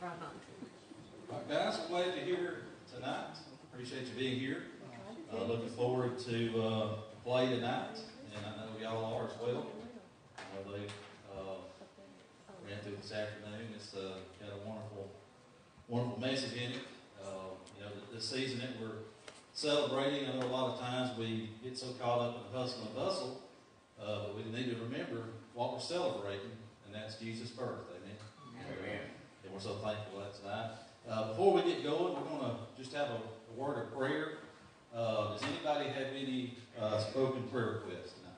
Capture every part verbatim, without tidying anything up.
right on. All right, guys, I'm glad you're here tonight. Appreciate you being here. Uh, looking forward to uh, play tonight, and I know y'all are as well. I know they uh, ran through this afternoon. It's uh, got a wonderful, wonderful message in it. Uh, you know, this season that we're celebrating, I know a lot of times we get so caught up in the hustle and bustle, uh, but we need to remember what we're celebrating, and that's Jesus' birth. Amen. Amen. And we're so thankful for that tonight. Uh, before we get going, we're going to just have a, a word of prayer. Uh, does anybody have any uh, spoken prayer requests tonight?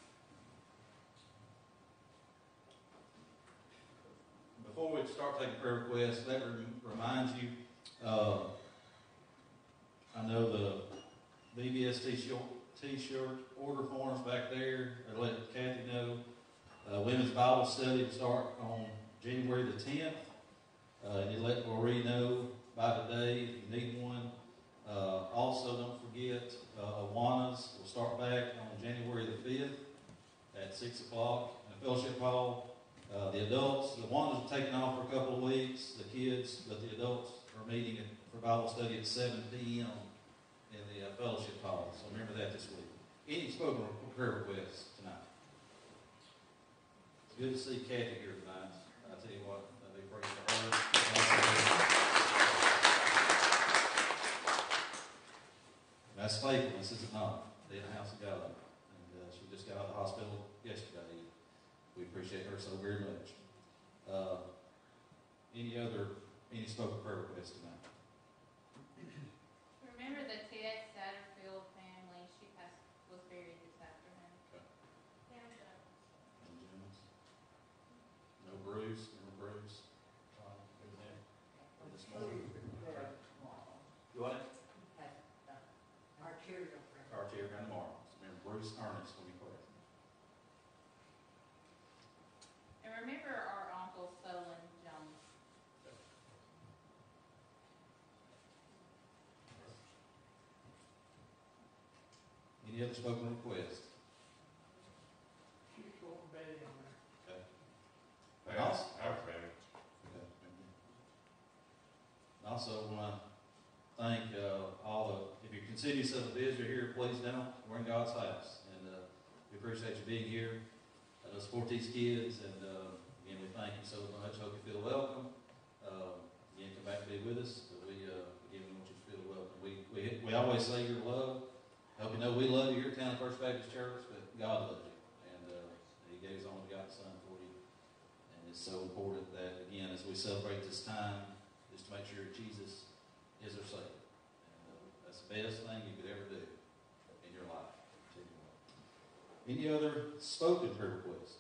Before we start taking prayer requests, let me remind you, uh, I know the V B S t-shirt, t-shirt order forms back there. I let Kathy know. Uh, Women's Bible Study will start on January the tenth. Uh, and you let Marie know by today if you need one. Uh, also, don't forget, uh, Awanas will start back on January the fifth at six o'clock in the fellowship hall. Uh, the adults, the Awanas are taking off for a couple of weeks, the kids, but the adults are meeting at, for Bible study at seven p.m. in the uh, fellowship hall. So remember that this week. Any spoken prayer requests tonight? It's good to see Kathy here tonight. I tell you what, I'll be praying for her. That's faithfulness, is it not? In the house of God. And uh, she just got out of the hospital yesterday. We appreciate her so very much. Uh, any other, any spoken prayer requests tonight? Remember the Ted Satterfield family. She passed, was buried this afternoon. Okay. Yeah. No Jones. No Bruce. No Bruce. Uh, this morning. You want it? Arterial prayer. Arterial prayer tomorrow. So remember Bruce Ernest when we pray. And remember our Uncle Solon Jones. Okay. Any other spoken requests? She's going to bed in there. Okay. Hey, also, our family. Okay. Also, want to thank uh, all the, if you consider yourself a visitor here, please don't. We're in God's house. And uh, we appreciate you being here. Uh, support these kids. And uh, again, we thank you so much. Hope you feel welcome. Uh, again, come back and be with us. But we, uh, again, we want you to feel welcome. We, we, we always say you're loved. Hope you know we love you here at Townley First Baptist Church, but God loves you. And uh, He gave His only begotten Son for you. And it's so important that, again, as we celebrate this time, is to make sure Jesus is our Savior. And uh, that's the best thing you could ever do in your life. Any other spoken prayer requests?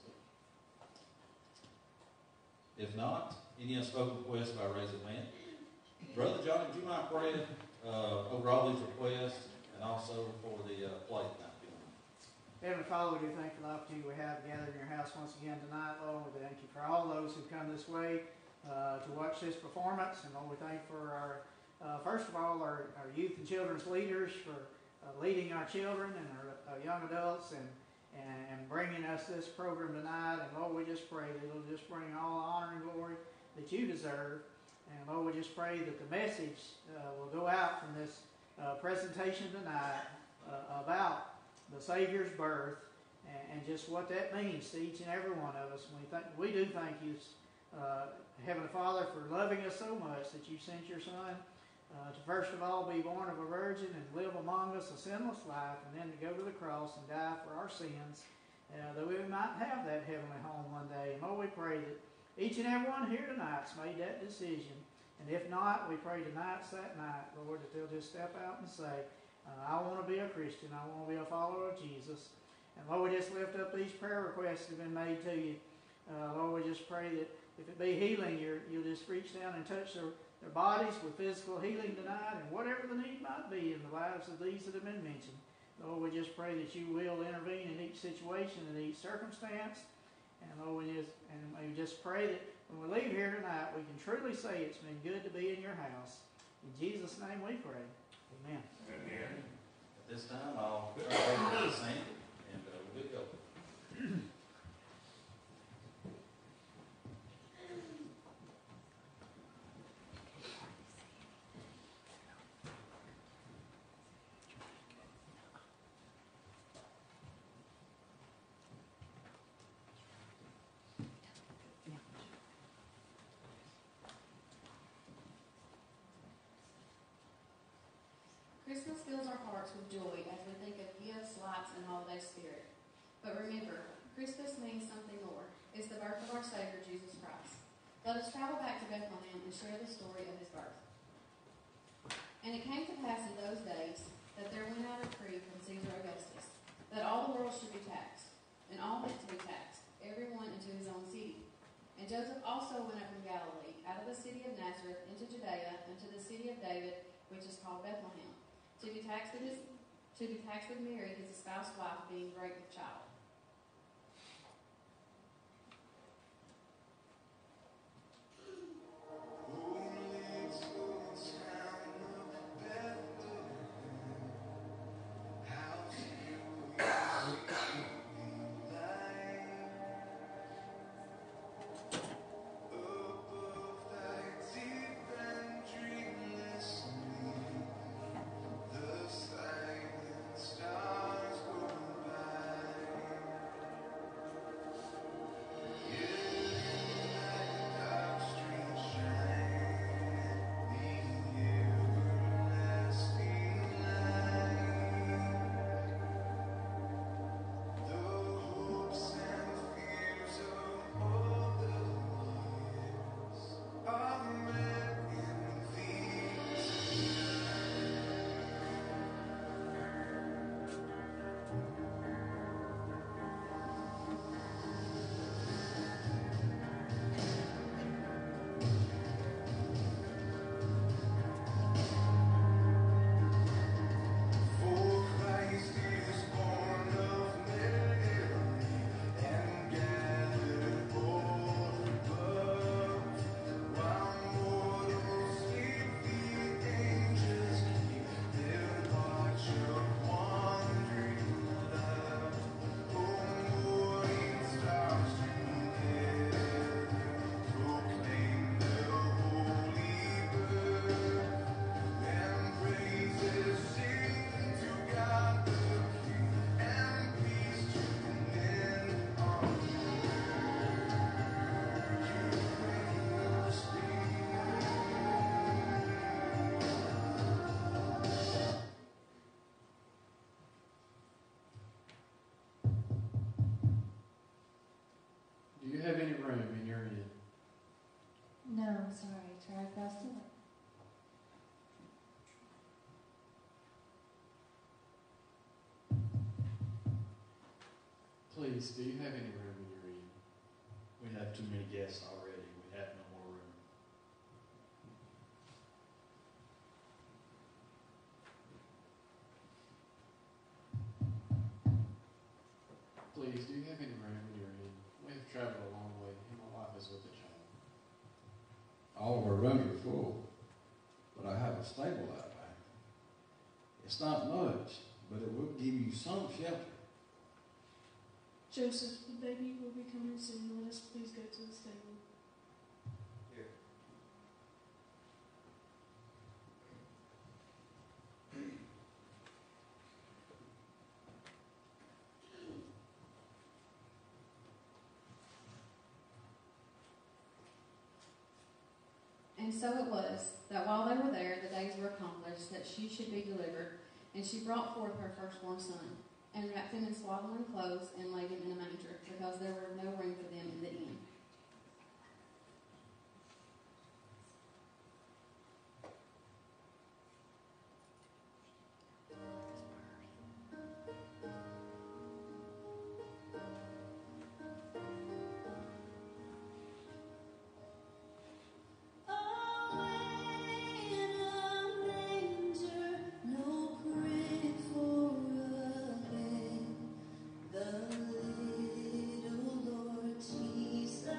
If not, any unspoken requests by raising of hand? Brother Johnny, would you mind praying uh, over all these requests and also for the uh, plate tonight? Heavenly Father, we do thank you for the opportunity we have to gather in your house once again tonight, Lord. We thank you for all those who come this way uh, to watch this performance. And Lord, we thank you for our, uh, first of all, our, our youth and children's leaders for uh, leading our children and our uh, young adults and, and, and bringing us this program tonight. And Lord, we just pray that it'll just bring all honor and glory that you deserve. And Lord, we just pray that the message uh, will go out from this uh, presentation tonight uh, about the Savior's birth and, and just what that means to each and every one of us. We think we do thank you, uh, Heavenly Father, for loving us so much that you sent your Son uh, to first of all be born of a virgin and live among us a sinless life, and then to go to the cross and die for our sins, uh, that we might have that heavenly home one day. And Lord, we pray that each and every one here tonight's made that decision. And if not, we pray tonight's that night, Lord, that they'll just step out and say, Uh, I want to be a Christian. I want to be a follower of Jesus. And Lord, we just lift up these prayer requests that have been made to you. Uh, Lord, we just pray that if it be healing, you're, you'll just reach down and touch their, their bodies with physical healing tonight, and whatever the need might be in the lives of these that have been mentioned. Lord, we just pray that you will intervene in each situation and each circumstance. And Lord, we just, and we just pray that when we leave here tonight, we can truly say it's been good to be in your house. In Jesus' name we pray. Amen. Amen. At this time, I'll turn it over to Sandy, and uh, we'll get going. Christmas fills our hearts with joy as we think of gifts, lights, and holiday spirit. But remember, Christmas means something more. It's the birth of our Savior, Jesus Christ. Let us travel back to Bethlehem and share the story of his birth. And it came to pass in those days that there went out a decree from Caesar Augustus, that all the world should be taxed, and all meant to be taxed, every one into his own city. And Joseph also went up from Galilee, out of the city of Nazareth, into Judea, into the city of David, which is called Bethlehem, to be taxed with his, to be taxed with Mary, his espoused wife, being great with child. Do you have any room in your inn? No, I'm sorry. Try across the way. Please, do you have any room in your inn? We have too many guests already. We have no more room. Please, do you have any room in your inn? We have traveled a long way, and my wife is with a child. All of our rooms are full, but I have a stable out back. It's not much, but it will give you some shelter. Joseph, the baby will be coming soon. Let us please go to the stable. Here. And so it was, that while they were there, the days were accomplished, that she should be delivered. And she brought forth her firstborn son, and wrapped him in swaddling clothes, and laid him in a manger, because there were no room for them in the inn. The little Lord Jesus.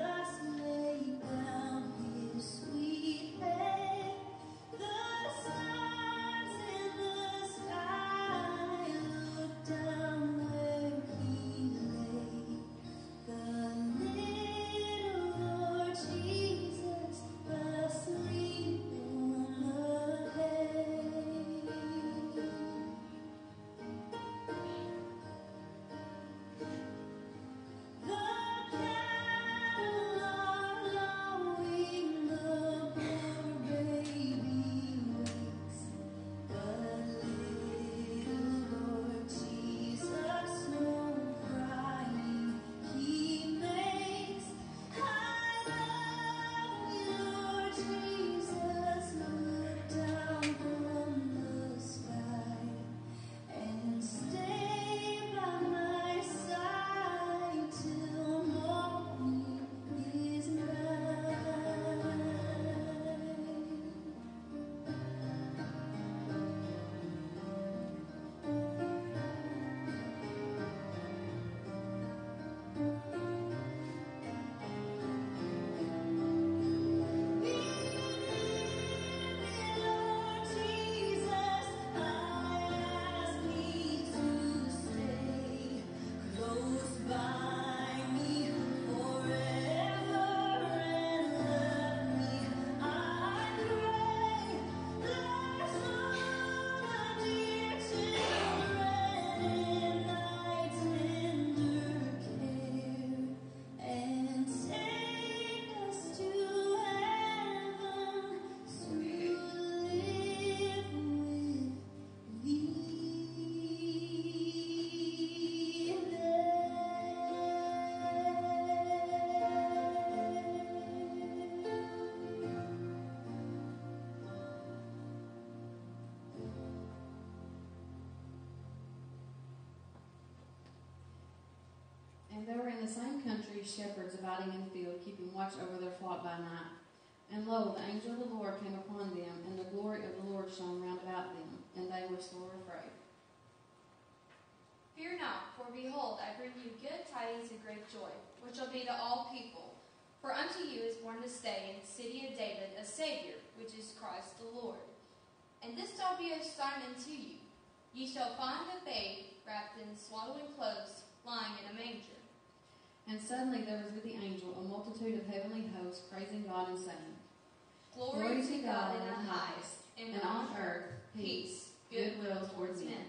And there were in the same country shepherds abiding in the field, keeping watch over their flock by night. And lo, the angel of the Lord came upon them, and the glory of the Lord shone round about them, and they were sore afraid. Fear not, for behold, I bring you good tidings of great joy, which shall be to all people. For unto you is born this day in the city of David a Savior, which is Christ the Lord. And this shall be a sign unto you. Ye shall find a babe wrapped in swaddling clothes, lying in a manger. And suddenly there was with the angel a multitude of heavenly hosts, praising God and saying, Glory, Glory to God in the highest, and, and on earth peace, goodwill towards men.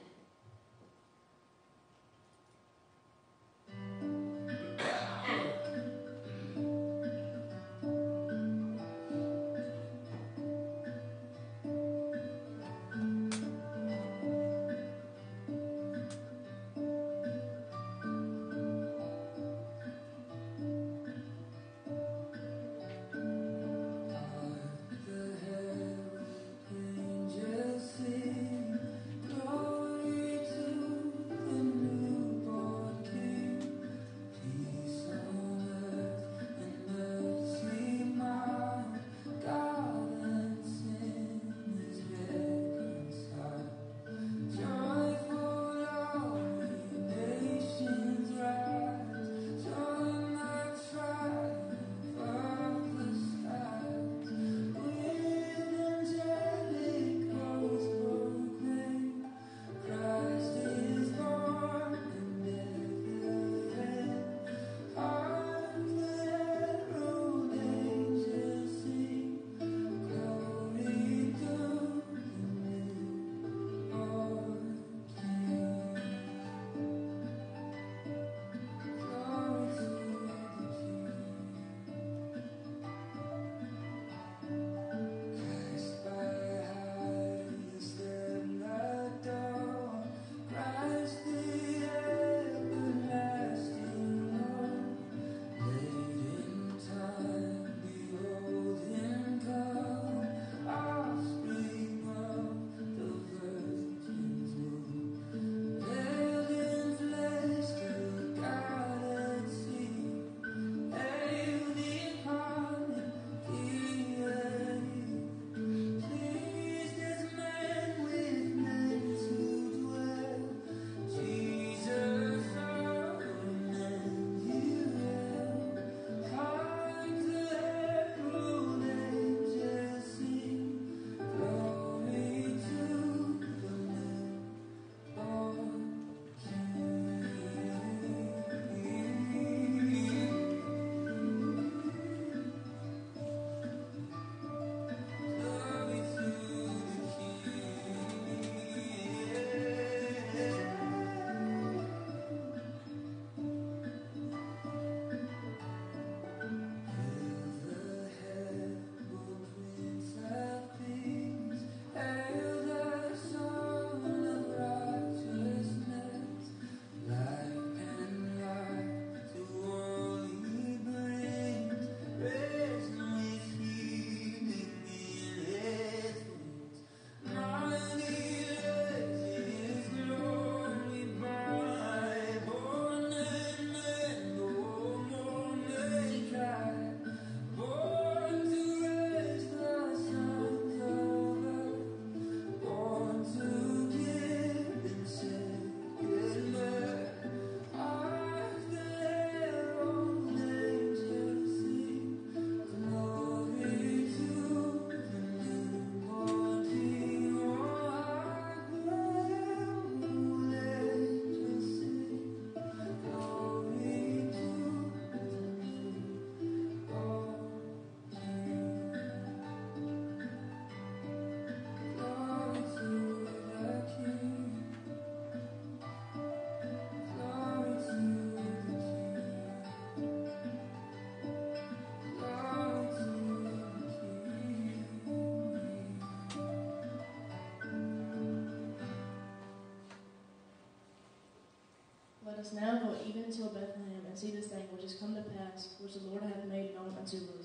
Let us now go even till Bethlehem, and see this thing which is come to pass, which the Lord hath made known unto us.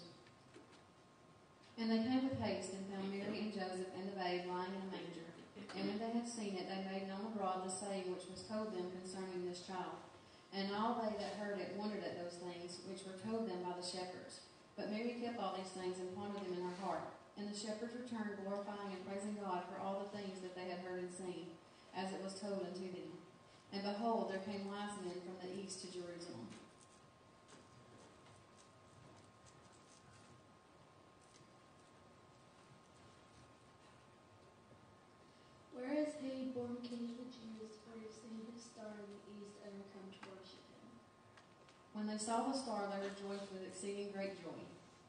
And they came with haste, and found Mary and Joseph and the babe lying in a manger. And when they had seen it, they made known abroad the saying which was told them concerning this child. And all they that heard it wondered at those things which were told them by the shepherds. But Mary kept all these things and pondered them in her heart. And the shepherds returned, glorifying and praising God for all the things that they had heard and seen, as it was told unto them. And behold, there came wise men from the east to Jerusalem. Where is he born King of the Jews? For we have seen his star in the east and are come to worship him. When they saw the star, they rejoiced with exceeding great joy.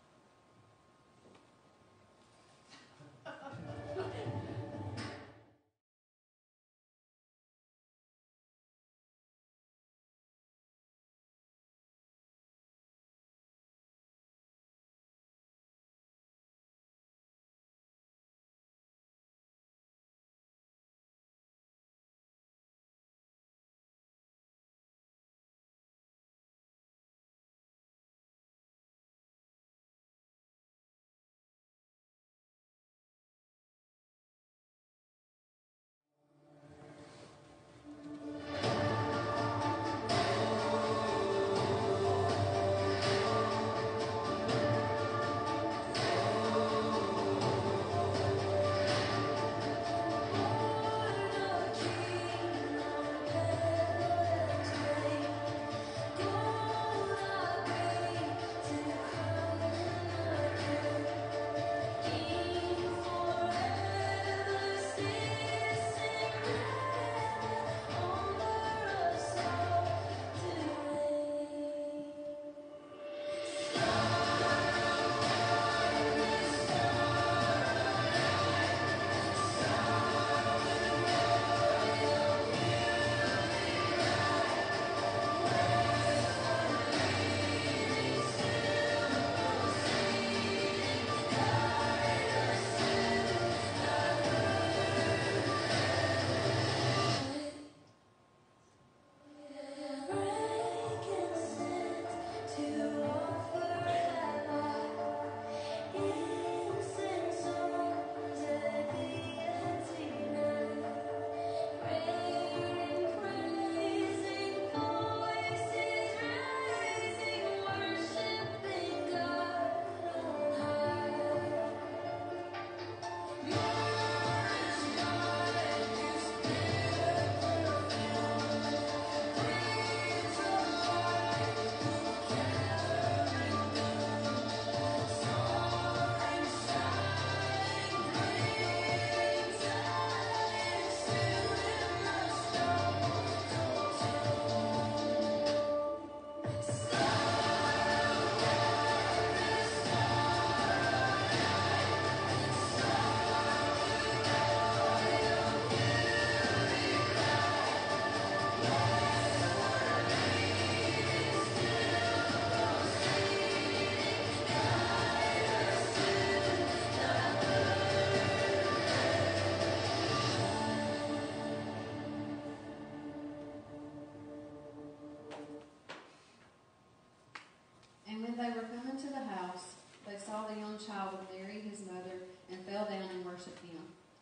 And when they were come into the house, they saw the young child with Mary his mother, and fell down and worshipped him.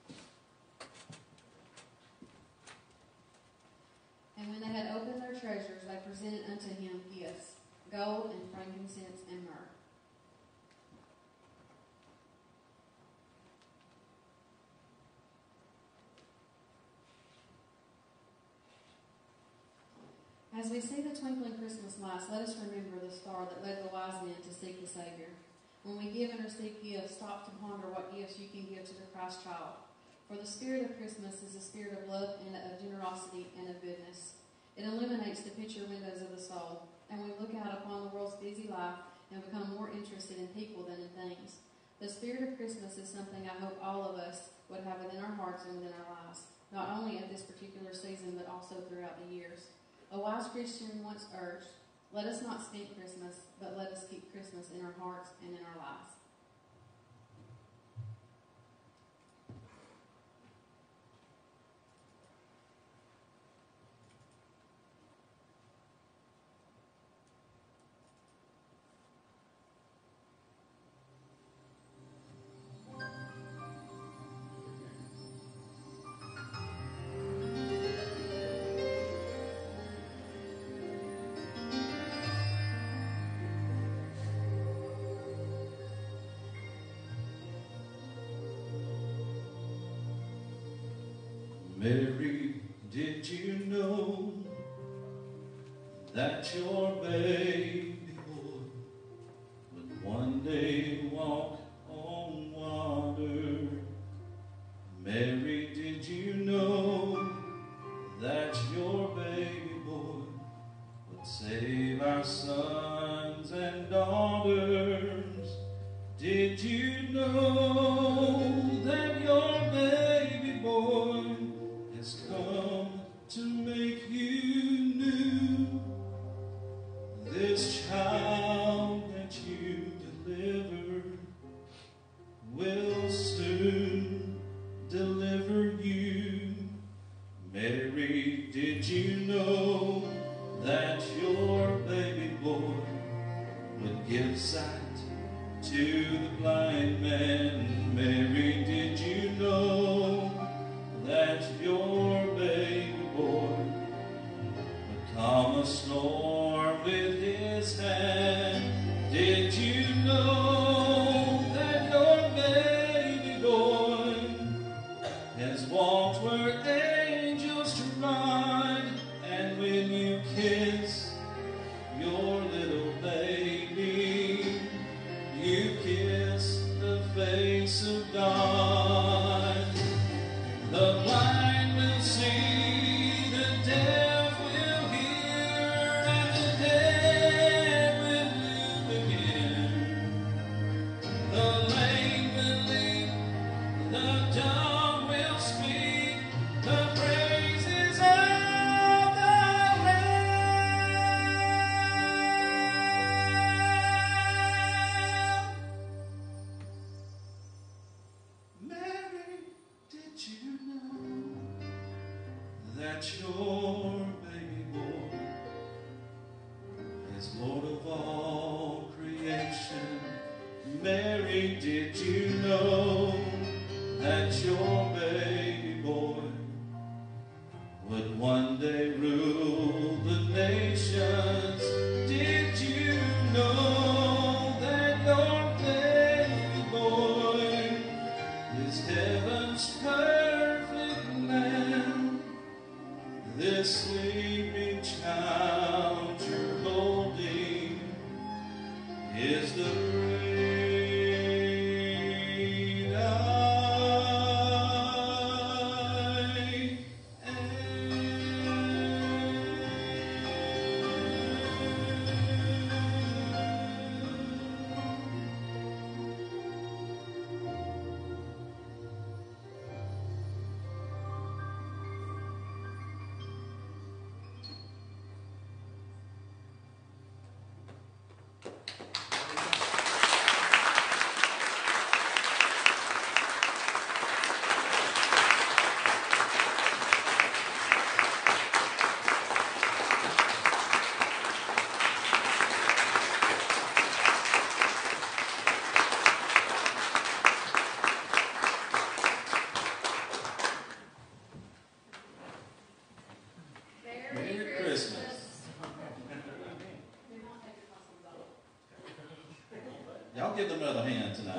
And when they had opened their treasures, they presented unto him gifts, gold and frankincense and myrrh. As we see the twinkling Christmas lights, let us remember the star that led the wise men to seek the Savior. When we give and receive gifts, stop to ponder what gifts you can give to the Christ child. For the spirit of Christmas is a spirit of love and of generosity and of goodness. It illuminates the picture windows of the soul, and we look out upon the world's busy life and become more interested in people than in things. The spirit of Christmas is something I hope all of us would have within our hearts and within our lives, not only at this particular season, but also throughout the years. A wise Christian once urged, "Let us not skip Christmas, but let us keep Christmas in our hearts and in our lives." Mary, did you know that your baby boy would one day walk on water? Mary, did you know that your baby boy would save our sons and daughters? Did you know that your baby boy has come to make you new? This child that you delivered will soon deliver you. Mary, did you know that your baby boy would give sight to the blind man? Mary, did you know that your baby boy would calm a storm with his hand? Did you know that your baby boy has walked where angels trod? And when you kiss your little baby, you kiss the face of God. The blind will see, the deaf will hear, and the dead will live again. The lame will leap, the dumb will speak, the praises of the Lamb. Mary, did you know that your baby boy is Lord of all creation? Mary, did you know that your baby boy would one day rule the nations? Did you know that your baby boy is heaven's perfect Lamb? This sleeping child you're holding is the great I Merry Christmas. Y'all give them another hand tonight.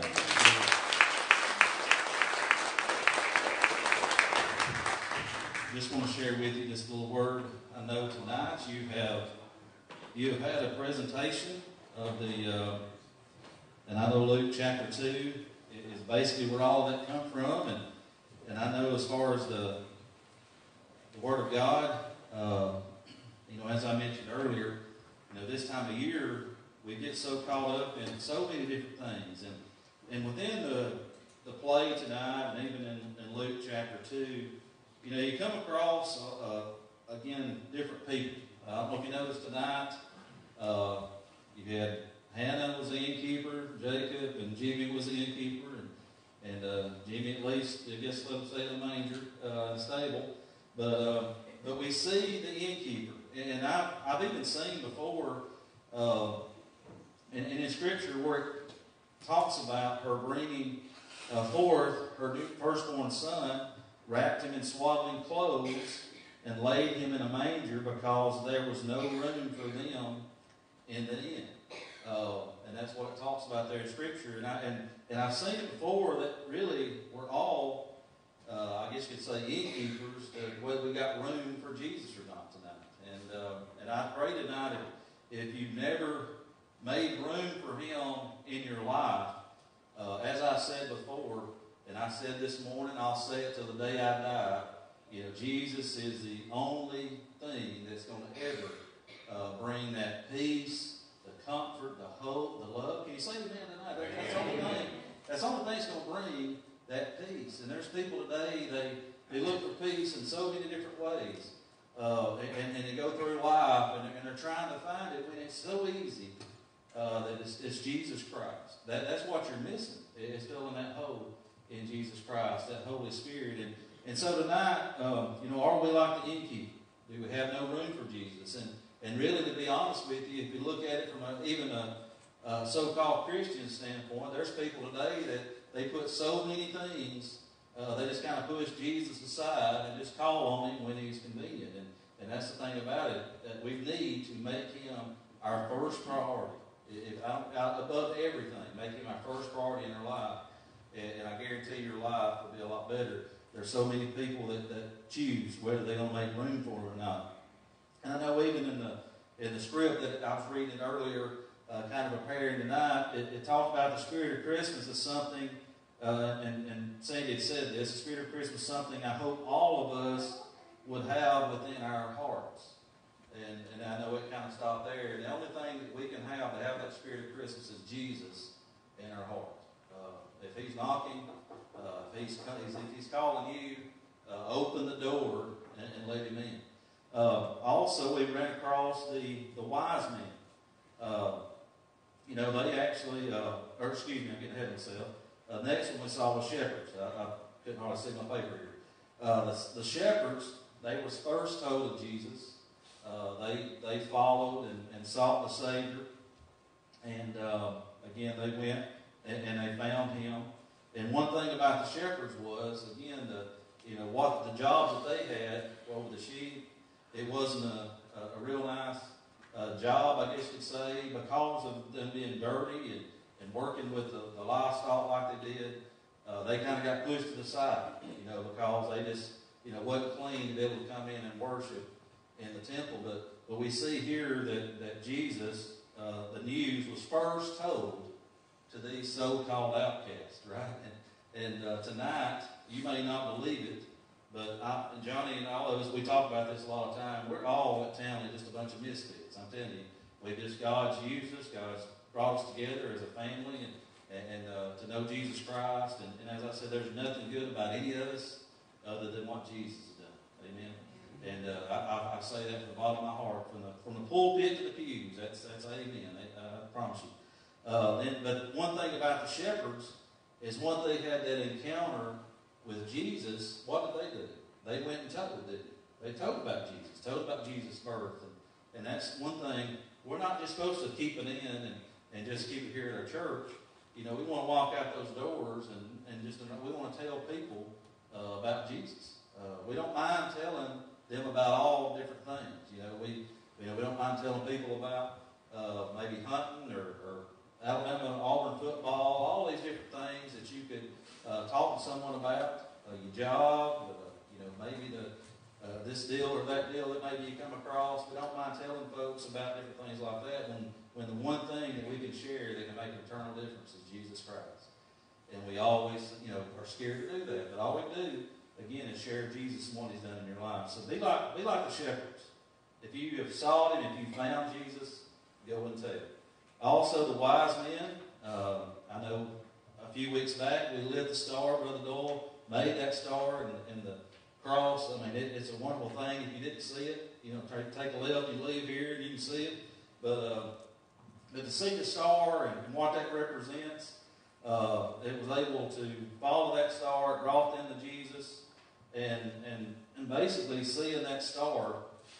Just want to share with you this little word. I know tonight you have you have had a presentation of the, uh, and I know Luke chapter two is basically where all that come from, and and I know as far as the the Word of God, uh, you know, as I mentioned earlier, you know, this time of year we get so caught up in so many different things, and and within the the play tonight, and even in, in Luke chapter two, you know, you come across uh, again different people. Uh, I don't know if you noticed tonight, uh, you had Hannah was the innkeeper, Jacob and Jimmy was the innkeeper, and and uh, Jimmy at least I guess let him stay in the manger uh, in the stable, but uh, but we see the innkeeper, and I've I've even seen before. Uh, And, and in Scripture, where it talks about her bringing uh, forth her new firstborn son, wrapped him in swaddling clothes, and laid him in a manger because there was no room for them in the inn. Uh, and that's what it talks about there in Scripture. And, I, and, and I've seen it before that really we're all uh, I guess you could say, innkeepers, to whether we got room for Jesus or not tonight. And uh, and I pray tonight, if, if you've never made room for Him in your life, uh, as I said before, and I said this morning, I'll say it till the day I die, you know, Jesus is the only thing that's going to ever uh, bring that peace, the comfort, the hope, the love. Can you say amen tonight? That, that's the only thing. That's the only thing that's going to bring that peace. And there's people today, they, they look for peace in so many different ways. Uh, and, and they go through life, and, and they're trying to find it when it's so easy uh, that it's, it's Jesus Christ. That, that's what you're missing. It's filling that hole in Jesus Christ, that Holy Spirit. And, and so tonight, um, you know, are we like the innkeeper? Do we have no room for Jesus? And and really, to be honest with you, if you look at it from a, even a, a so-called Christian standpoint, there's people today that they put so many things, uh, they just kind of push Jesus aside and just call on Him when He's convenient. And, and that's the thing about it, that we need to make Him our first priority. If I don't, above everything, make Him our first priority in our life. And, and I guarantee your life will be a lot better. There's so many people that, that choose whether they're going to make room for Him or not. And I know even in the in the script that I was reading earlier, uh, kind of preparing tonight, it, it talked about the Spirit of Christmas as something, uh, and, and Sandy had said this, the Spirit of Christmas is something I hope all of us would have within our hearts. And, and I know it kind of stopped there. And the only thing that we can have to have that Spirit of Christmas is Jesus in our heart. Uh, if He's knocking, uh, if, he's, if He's calling you, uh, open the door and, and let Him in. Uh, also, we ran across the, the wise men. Uh, you know, they actually, uh, or excuse me, I'm getting ahead of myself. Uh, next one we saw was shepherds. I, I couldn't hardly see my paper here. Uh, the, the shepherds, they were first told of Jesus. Uh, they they followed and, and sought the Savior. And uh, again, they went and, and they found Him. And one thing about the shepherds was, again, the you know what the jobs that they had over the sheep. It wasn't a, a, a real nice uh, job, I guess you could say, because of them being dirty and, and working with the, the livestock like they did. Uh, they kind of got pushed to the side, you know, because they just, you know, wasn't clean to be able to come in and worship in the temple. But, but we see here that, that Jesus, uh, the news was first told to these so-called outcasts, right? And, and uh, tonight, you may not believe it, but I, Johnny and all of us, we talk about this a lot of time. We're all at Townley just a bunch of misfits. I'm telling you, we just God's used us. God's brought us together as a family, and and uh, to know Jesus Christ. And, and as I said, there's nothing good about any of us other than what Jesus has done. Amen. And uh, I, I, I say that from the bottom of my heart, from the from the pulpit to the pews. That's that's amen. I, I promise you. Uh, and, but one thing about the shepherds is once they had that encounter with Jesus, what did they do? They went and told, didn't they? They told about Jesus, told about Jesus' birth. And, and that's one thing, we're not just supposed to keep it in and, and just keep it here at our church. You know, we want to walk out those doors and, and just, we want to tell people uh, about Jesus. Uh, we don't mind telling them about all different things. You know, we, you know, we don't mind telling people about uh, maybe hunting or, or Alabama Auburn football, all these different things that you could Uh, talk to someone about uh, your job, uh, you know, maybe the uh, this deal or that deal that maybe you come across. We don't mind telling folks about different things like that when, when the one thing that we can share that can make an eternal difference is Jesus Christ. And we always, you know, are scared to do that. But all we do, again, is share Jesus and what He's done in your life. So be like, be like the shepherds. If you have sought Him, if you found Jesus, go and tell. Also, the wise men, uh, I know a few weeks back, we lit the star. Brother Doyle made that star and, and the cross. I mean, it, it's a wonderful thing. If you didn't see it, you know, try to take a left, you leave here, and you can see it. But, uh, but to see the star and, and what that represents, uh, it was able to follow that star. It brought them to Jesus. And, and, and basically, seeing that star,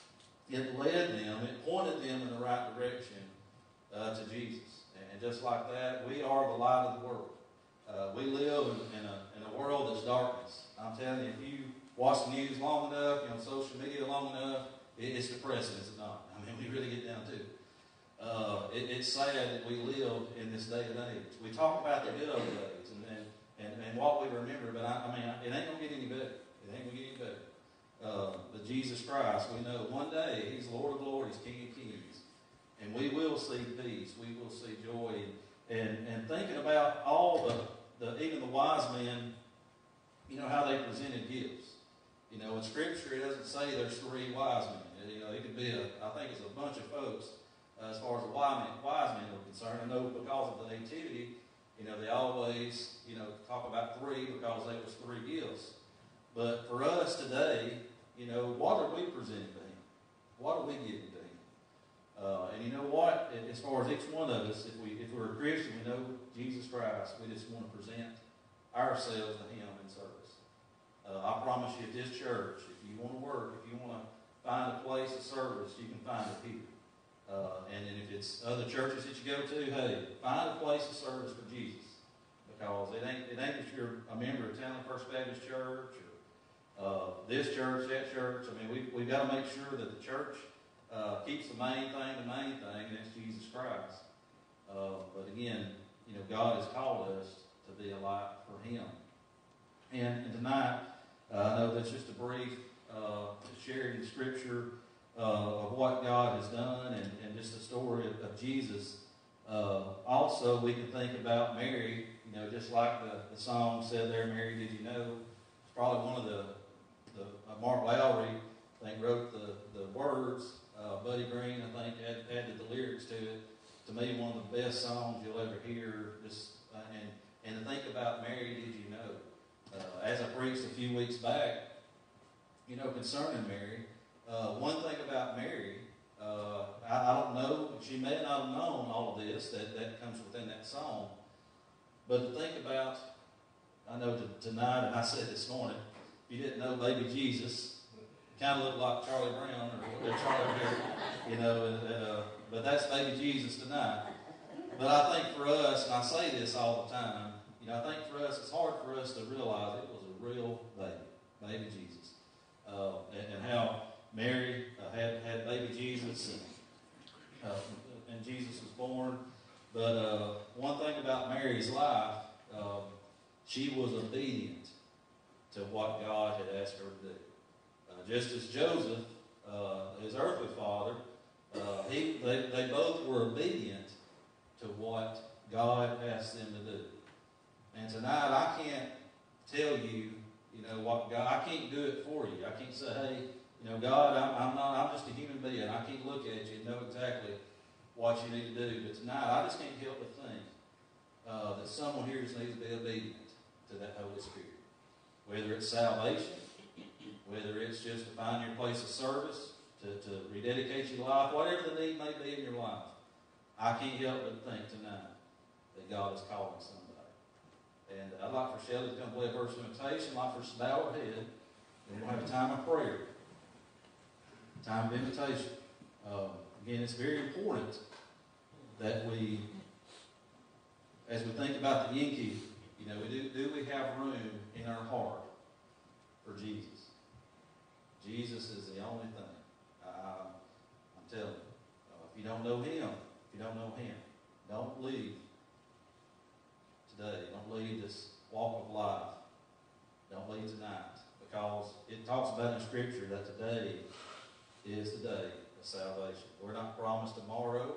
it led them, it pointed them in the right direction uh, to Jesus. And just like that, we are the light of the world. Uh, we live in, in, a, in a world that's darkness. I'm telling you, if you watch the news long enough, you know, social media long enough, it, it's depressing, is it not? I mean, we really get down to it. Uh, it. It's sad that we live in this day and age. We talk about the good old days, and, and, and, and what we remember, but I, I mean, it ain't going to get any better. It ain't going to get any better. Uh, but Jesus Christ, we know one day He's Lord of Lords, King of Kings. And we will see peace. We will see joy. And, and, and thinking about all the, the, even the wise men, you know, how they presented gifts. You know, in Scripture, it doesn't say there's three wise men. You know, it could be, a, I think it's a bunch of folks uh, as far as the wise men, wise men are concerned. I know because of the nativity, you know, they always, you know, talk about three because there was three gifts. But for us today, you know, what are we presenting to Him? What are we giving to Him? Uh, and you know what? As far as each one of us, if, we, if we're a Christian, we know Jesus Christ, we just want to present ourselves to Him in service. Uh, I promise you at this church, if you want to work, if you want to find a place of service, you can find it here. Uh, and then if it's other churches that you go to, hey, find a place of service for Jesus. Because it ain't, it ain't if you're a member of Townley First Baptist Church or uh, this church, that church. I mean, we, we've got to make sure that the church uh, keeps the main thing the main thing, and that's Jesus Christ. Uh, but again, you know, God has called us to be a light for Him. And, and tonight, uh, I know that's just a brief uh, sharing the Scripture uh, of what God has done and, and just the story of, of Jesus. Uh, also, we can think about Mary, you know, just like the, the song said there, Mary, did you know? It's probably one of the, the uh, Mark Lowry, I think, wrote the, the words. Uh, Buddy Green, I think, add, added the lyrics to it. To me, one of the best songs you'll ever hear. Just uh, and and to think about Mary, did you know? Uh, as I preached a few weeks back, you know, concerning Mary, uh, one thing about Mary, uh, I, I don't know, she may not have known all of this that, that comes within that song, but to think about, I know to, tonight, and I said this morning, if you didn't know baby Jesus, kind of looked like Charlie Brown or, or Charlie Brown, you know, and, uh, but that's baby Jesus tonight. But I think for us, and I say this all the time, you know, I think for us, it's hard for us to realize it was a real baby, baby Jesus. Uh, and, and how Mary uh, had, had baby Jesus, and, uh, and Jesus was born. But uh, one thing about Mary's life, um, she was obedient to what God had asked her to do. Uh, just as Joseph, uh, his earthly father, uh, he, they, they both were obedient to what God asked them to do. And tonight, I can't tell you, you know, what God, I can't do it for you. I can't say, hey, you know, God, I'm, I'm not, I'm just a human being. I can't look at you and know exactly what you need to do. But tonight, I just can't help but think uh, that someone here just needs to be obedient to that Holy Spirit. Whether it's salvation, whether it's just to find your place of service, to, to rededicate your life, whatever the need may be in your life, I can't help but think tonight that God is calling somebody. And I'd like for Shelley to come play a verse of invitation. I'd like for us to bow our head. And we'll have a time of prayer. Time of invitation. Um, again, it's very important that we, as we think about the Yankee, you know, we do, do we have room in our heart for Jesus? Jesus is the only thing. Uh, I'm telling you. Uh, if you don't know Him, if you don't know Him, don't leave today. Don't leave this walk of life. Don't leave tonight. Because it talks about in Scripture that today is the day of salvation. We're not promised tomorrow,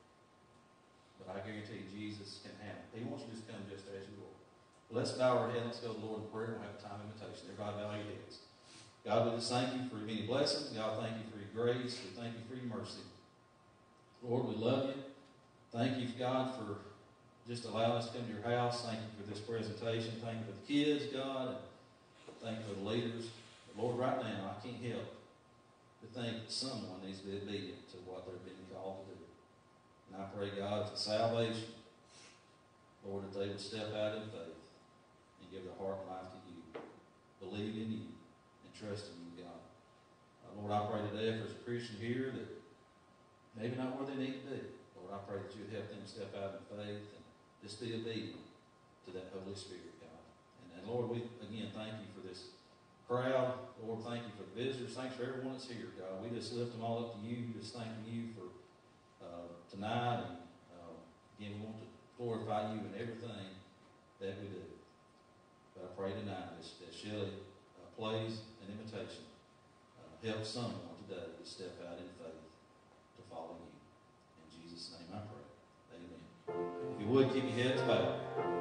but I guarantee you Jesus can handle it. He wants you to just come just as you are. Well, let's bow our head. Let's go to the Lord in prayer. We'll have a time of invitation. Everybody bow your heads. God, we just thank you for your many blessings. God, thank you for your grace. We thank you for your mercy. Lord, we love you. Thank you, God, for just allowing us to come to your house. Thank you for this presentation. Thank you for the kids, God. And thank you for the leaders. But Lord, right now, I can't help but think that someone needs to be obedient to what they're being called to do. And I pray, God, for salvation, Lord, that they would step out in faith and give their heart and life to you, believe in you, and trust in you, God. Uh, Lord, I pray today if there's a Christian here that maybe not where they need to be, Lord, I pray that you would help them step out in faith and just be obedient to that Holy Spirit, God. And, and Lord, we again thank you for this crowd. Lord, thank you for the visitors. Thanks for everyone that's here, God. We just lift them all up to you, just thanking you for uh, tonight. And uh, again, we want to glorify you in everything that we do. pray tonight as, as Shelley uh, plays an invitation, uh, help someone today to step out in faith to follow you. In Jesus' name I pray. Amen. If you would, keep your heads bowed.